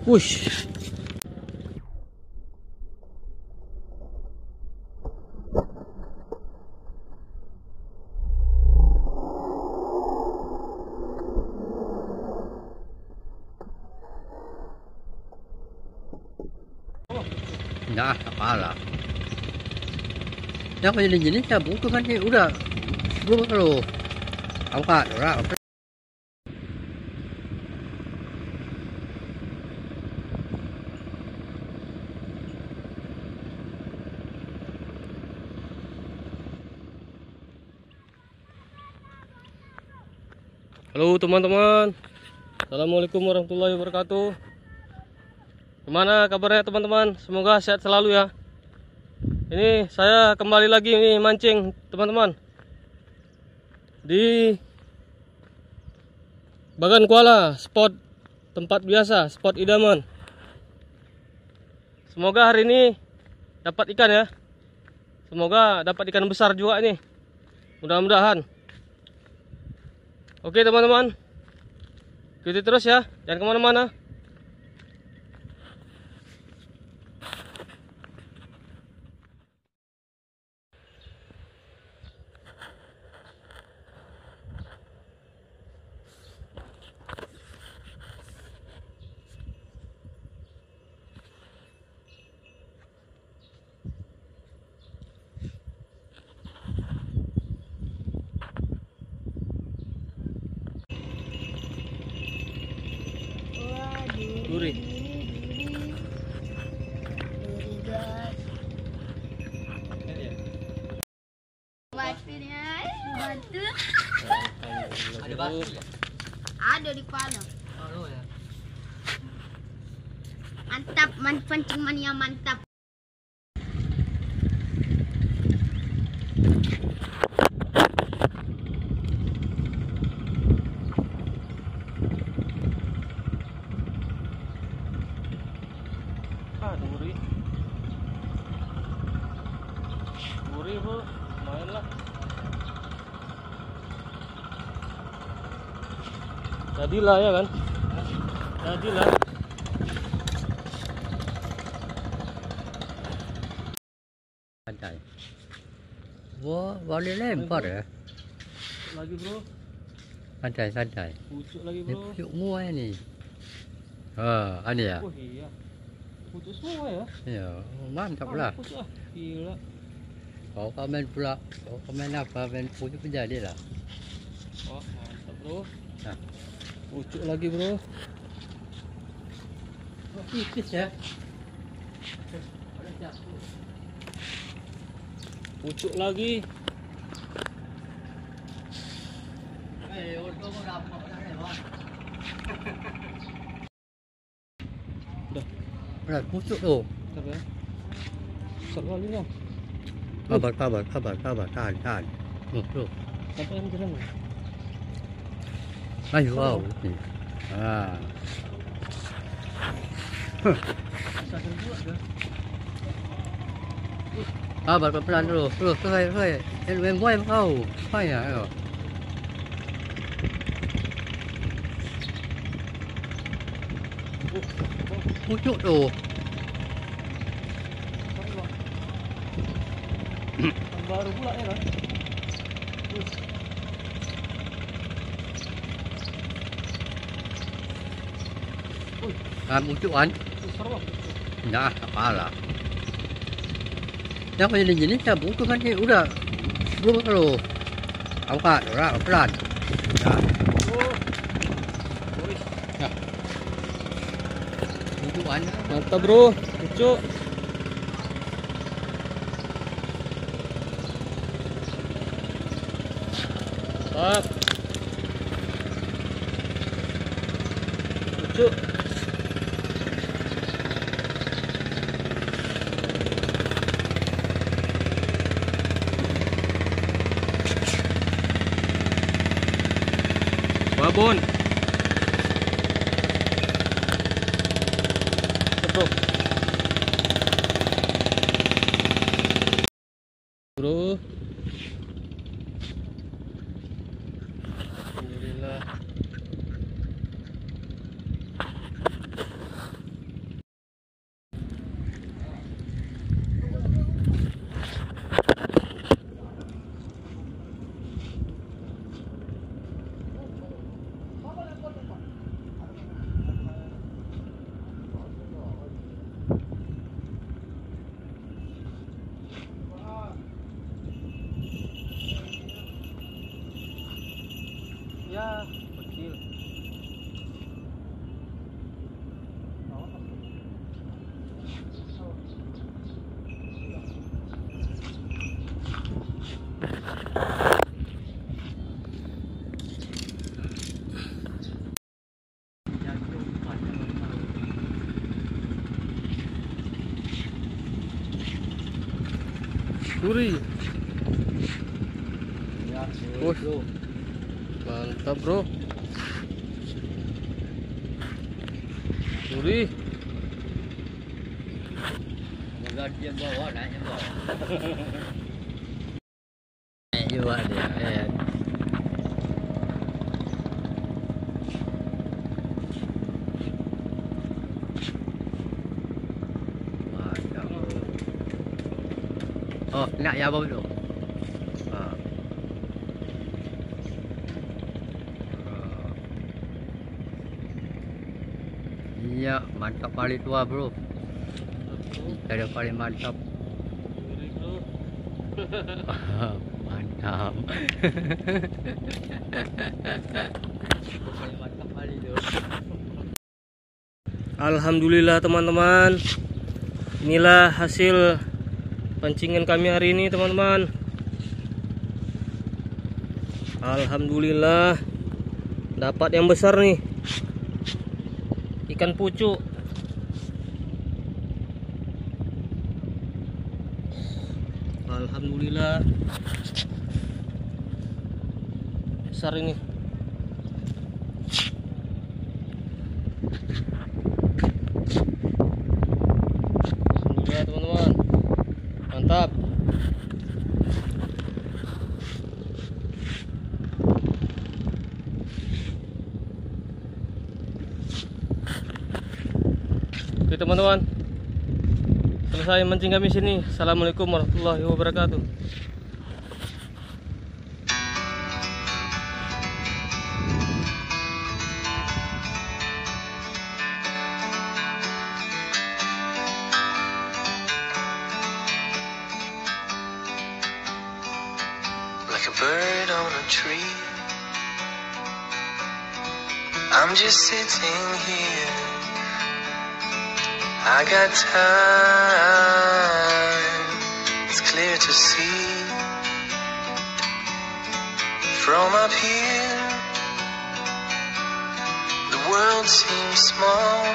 Wush. Nah, kepala. Yang kayak gini cabut tuh kan udah belum kalau angkat orang. Halo teman-teman, assalamualaikum warahmatullahi wabarakatuh. Gimana kabarnya teman-teman? Semoga sehat selalu ya. Ini saya kembali lagi nih mancing teman-teman di Bagan Kuala, spot tempat biasa, spot idaman. Semoga hari ini dapat ikan ya. Semoga dapat ikan besar juga nih. Mudah-mudahan. Oke teman-teman, ikuti terus ya, jangan kemana-mana. Duri. Batunya, batu. Ada batu ya? Ada di kepala. Oh ya. Mantap, pancing mania mantap. Duri. Duri bro, main lah. Jadilah ya kan? Jadilah. Santai. Wah, boleh lempar ya. Lagi bro, Santai. pucuk lagi Ini bro. pucuk semua ini. Ini ya. Oh iya, pucuk semua ya. Ya, mantap lah. Pucuk ah, gila. Kau komen pula. Kau komen apa? Main pucuk pun jadi lah. Oh mantap bro. Nah. Pucuk lagi bro. Oh, tipis ya. Pucuk lagi. Udah. Berat pucuk tu. Mantap ya. Besar kali bang. Kabar. Tahan. Tuh. Sampai yang jalan. Ayo, wow. Kabar pelan terus. Yang buai kau. Payah ayo. Pucuk tu. Baru pula ya kan. Pucuk kan? Besar bang. Nah, kepala. Yang kayak gini cabut tuh kan udah belum kalau angkat orang pelan. Nah, Ya. pucuk kan? Mantap bro, pucuk. Pak. Pucuk. Babon. Bro. Bro. Alhamdulillah. kecil. Duri. Ya, Wih. Mantap bro. Duri. Ganti yang bawah, naik yang bawah. Naik juga dia. Mantap. Oh, nak ya bawah tu. Iya, mantap kali tua bro. Ada paling mantap. Duri bro. Mantap. Paling mantap kali tu. Alhamdulillah teman-teman. Inilah hasil pancingan kami hari ini teman-teman. Alhamdulillah dapat yang besar nih. Ikan pucuk. Alhamdulillah besar ini. Alhamdulillah teman-teman, mantap. Oke teman-teman, selesai mancing kami sini. Assalamualaikum warahmatullahi wabarakatuh. Like a bird on a tree, I'm just sitting here. I got time, it's clear to see. From up here, the world seems small.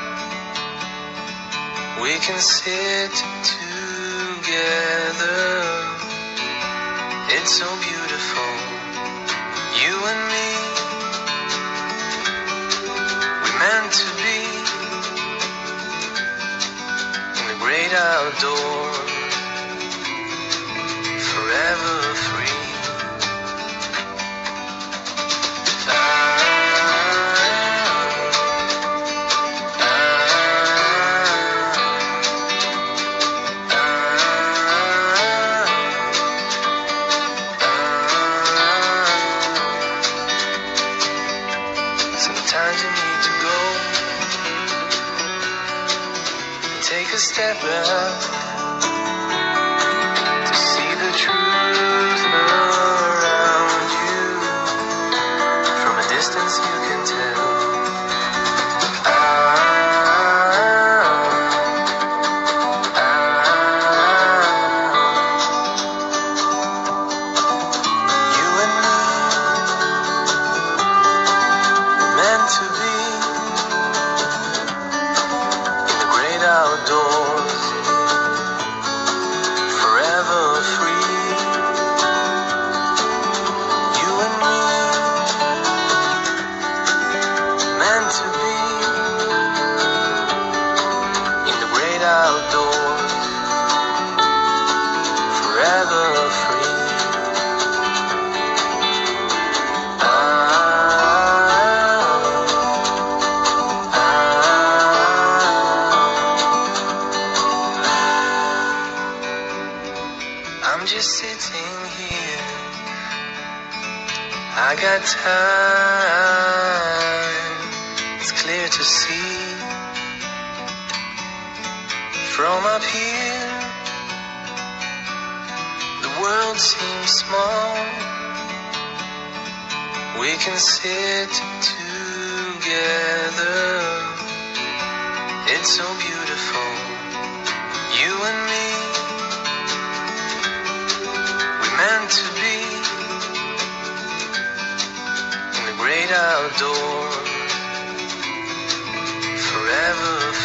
We can sit together, it's so beautiful. You and me, we meant to be great outdoors, forever free. Sometimes you need to go, take a step back to see the truth around you. From a distance you can tell. You and me, meant to be in the great outdoors, forever free. You and me, meant to be in the great outdoors, forever free. I'm just sitting here, I got time, it's clear to see. From up here, the world seems small. We can sit together. It's so beautiful, you and me. We meant to be in the great outdoors, forever